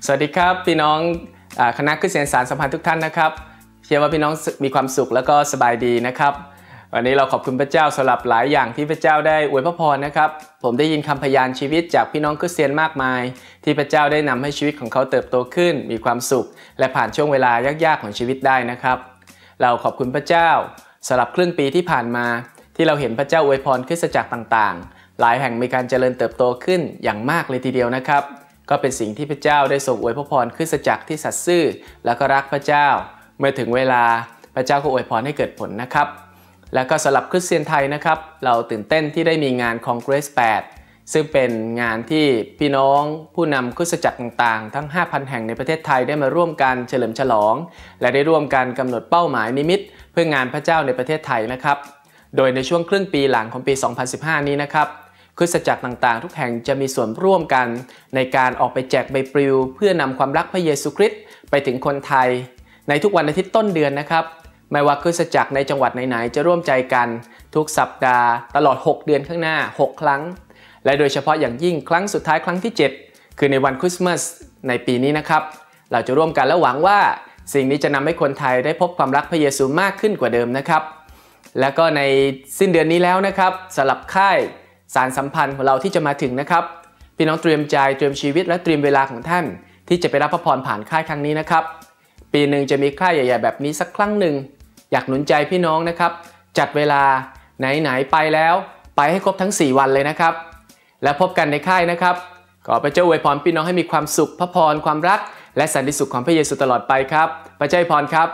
สวัสดีครับพี่น้องคณะคริสเตียนสารสัมพันธ์ทุกท่านนะครับเชื่อว่าพี่น้องมีความสุขแล้วก็สบายดีนะครับวันนี้เราขอบคุณพระเจ้าสำหรับหลายอย่างที่พระเจ้าได้อวยพรนะครับผมได้ยินคำพยานชีวิตจากพี่น้องคริสเตียนมากมายที่พระเจ้าได้นำให้ชีวิตของเขาเติบโตขึ้นมีความสุขและผ่านช่วงเวลายากๆของชีวิตได้นะครับเราขอบคุณพระเจ้าสำหรับครึ่งปีที่ผ่านมาที่เราเห็นพระเจ้าอวยพรคริสตจักรต่างๆหลายแห่งมีการเจริญเติบโตขึ้นอย่างมากเลยทีเดียวนะครับก็เป็นสิ่งที่พระเจ้าได้ทรงอวยพรคริสตจักรที่สัตย์ซื่อแล้วก็รักพระเจ้าเมื่อถึงเวลาพระเจ้าก็อวยพรให้เกิดผลนะครับแล้วก็สำหรับคริสเตียนไทยนะครับเราตื่นเต้นที่ได้มีงาน Congress 8ซึ่งเป็นงานที่พี่น้องผู้นำคริสตจักรต่างๆทั้ง 5,000 แห่งในประเทศไทยได้มาร่วมกันเฉลิมฉลองและได้ร่วมกันกำหนดเป้าหมายนิมิตเพื่องานพระเจ้าในประเทศไทยนะครับโดยในช่วงครึ่งปีหลังของปี 2015 นี้นะครับคริสตจักรต่างๆทุกแห่งจะมีส่วนร่วมกันในการออกไปแจกใบปลิวเพื่อนำความรักพระเยซูคริสต์ไปถึงคนไทยในทุกวันอาทิตย์ต้นเดือนนะครับไม่ว่าคริสตจักรในจังหวัดไหนๆจะร่วมใจกันทุกสัปดาห์ตลอด6เดือนข้างหน้า6ครั้งและโดยเฉพาะอย่างยิ่งครั้งสุดท้ายครั้งที่7คือในวันคริสต์มาสในปีนี้นะครับเราจะร่วมกันและหวังว่าสิ่งนี้จะนำให้คนไทยได้พบความรักพระเยซูมากขึ้นกว่าเดิมนะครับแล้วก็ในสิ้นเดือนนี้แล้วนะครับสำหรับค่ายสารสัมพันธ์ของเราที่จะมาถึงนะครับพี่น้องเตรียมใจเตรียมชีวิตและเตรียมเวลาของท่านที่จะไปรับพระพรผ่านค่ายครั้งนี้นะครับปีหนึ่งจะมีค่ายใหญ่ๆแบบนี้สักครั้งหนึ่งอยากหนุนใจพี่น้องนะครับจัดเวลาไหนๆไปแล้วไปให้ครบทั้ง4วันเลยนะครับแล้วพบกันในค่ายนะครับขอพระเจ้าอวยพรพี่น้องให้มีความสุขพระพรความรักและสันติสุขของพระเยซูตลอดไปครับพระเจ้าอวยพรครับ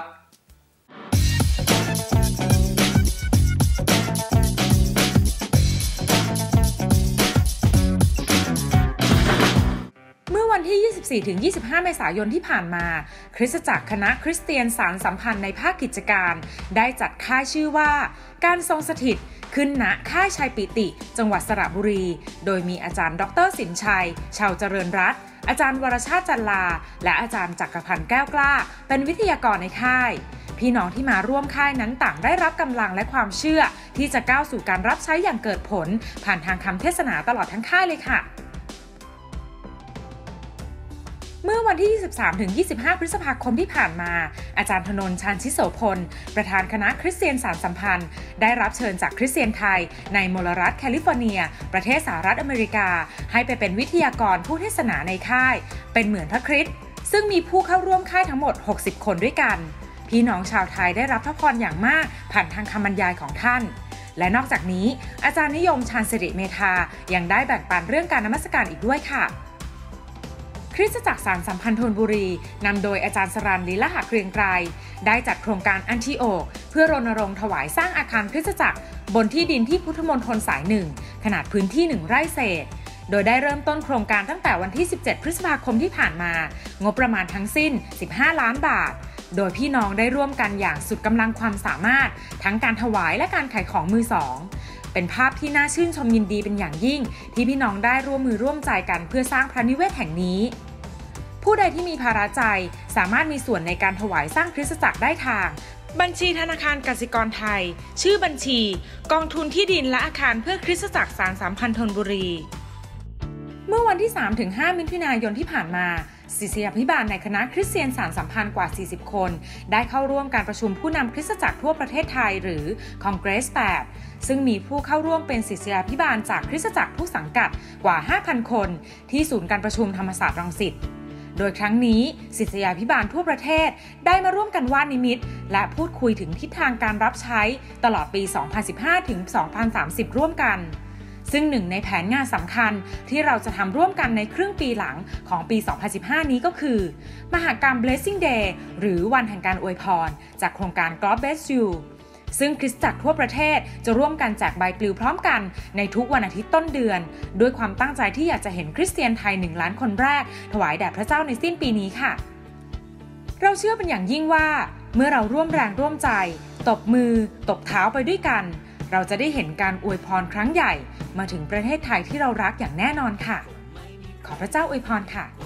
วันที่ 24-25 เมษายนที่ผ่านมาคริสตจักรคณะคริสเตียนสารสัมพันธ์ในภาคกิจการได้จัดค่ายชื่อว่าการทรงสถิตขึ้นณค่ายชัยปิติจังหวัดสระบุรีโดยมีอาจารย์ดร.สินชัยชาวเจริญรัตน์อาจารย์วรชาติจันลาและอาจารย์จักรพันธ์แก้วกล้าเป็นวิทยากรในค่ายพี่น้องที่มาร่วมค่ายนั้นต่างได้รับกำลังและความเชื่อที่จะก้าวสู่การรับใช้อย่างเกิดผลผ่านทางคำเทศนาตลอดทั้งค่ายเลยค่ะเมื่อวันที่ 23-25 พฤษภาคมที่ผ่านมาอาจารย์ธนนท์ ชาญชิโสพลประธานคณะคริสเตียนสารสัมพันธ์ได้รับเชิญจากคริสเตียนไทยในมลรัฐแคลิฟอร์เนียประเทศสหรัฐอเมริกาให้ไปเป็นวิทยากรผู้เทศนาในค่ายเป็นเหมือนพระคริสต์ซึ่งมีผู้เข้าร่วมค่ายทั้งหมด60คนด้วยกันพี่น้องชาวไทยได้รับพระพรอย่างมากผ่านทางคำบรรยายของท่านและนอกจากนี้อาจารย์นิยม ชาญสิริเมธายังได้แบ่งปันเรื่องการนมัสการอีกด้วยค่ะคริสตจักรสารสัมพันธ์ธนบุรีนำโดยอาจารย์สรัญ ลีลหะเกรียงไกรได้จัดโครงการอันทิโอกเพื่อรณรงค์ถวายสร้างอาคารคริสตจักรบนที่ดินที่พุทธมณฑลสาย1ขนาดพื้นที่1ไร่เศษโดยได้เริ่มต้นโครงการตั้งแต่วันที่17พฤษภาคมที่ผ่านมางบประมาณทั้งสิ้น15ล้านบาทโดยพี่น้องได้ร่วมกันอย่างสุดกำลังความสามารถทั้งการถวายและการขายของมือสองเป็นภาพที่น่าชื่นชมยินดีเป็นอย่างยิ่งที่พี่น้องได้ร่วมมือร่วมใจกันเพื่อสร้างพระนิเวศแห่งนี้ผู้ใดที่มีภาระใจสามารถมีส่วนในการถวายสร้างคริสตจักรได้ทางบัญชีธนาคารกสิกรไทยชื่อบัญชีกองทุนที่ดินและอาคารเพื่อคริสตจักรสารสัมพันธ์ธนบุรีเมื่อวันที่ 3-5 มิถุนายนที่ผ่านมาศิษยาภิบาลในคณะคริสเตียนสารสัมพันธ์กว่า40คนได้เข้าร่วมการประชุมผู้นำคริสตจักรทั่วประเทศไทยหรือ Congress 8ซึ่งมีผู้เข้าร่วมเป็นศิษยาภิบาลจากคริสตจักรทุกสังกัดกว่า 5,000 คนที่ศูนย์การประชุมธรรมศาสตร์รังสิตโดยครั้งนี้ศิษยาภิบาลทั่วประเทศได้มาร่วมกันวาดนิมิตและพูดคุยถึงทิศทางการรับใช้ตลอดปี 2015 ถึง 2030 ร่วมกันซึ่งหนึ่งในแผนงานสำคัญที่เราจะทำร่วมกันในครึ่งปีหลังของปี 2015 นี้ก็คือมหกรรม Blessing Day หรือวันแห่งการอวยพรจากโครงการ God Bless Youซึ่งคริสตจักรทั่วประเทศจะร่วมกันแจกใบปลิวพร้อมกันในทุกวันอาทิตย์ต้นเดือนด้วยความตั้งใจที่อยากจะเห็นคริสเตียนไทย1ล้านคนแรกถวายแด่พระเจ้าในสิ้นปีนี้ค่ะเราเชื่อเป็นอย่างยิ่งว่าเมื่อเราร่วมแรงร่วมใจตบมือตบเท้าไปด้วยกันเราจะได้เห็นการอวยพรครั้งใหญ่มาถึงประเทศไทยที่เรารักอย่างแน่นอนค่ะขอพระเจ้าอวยพรค่ะ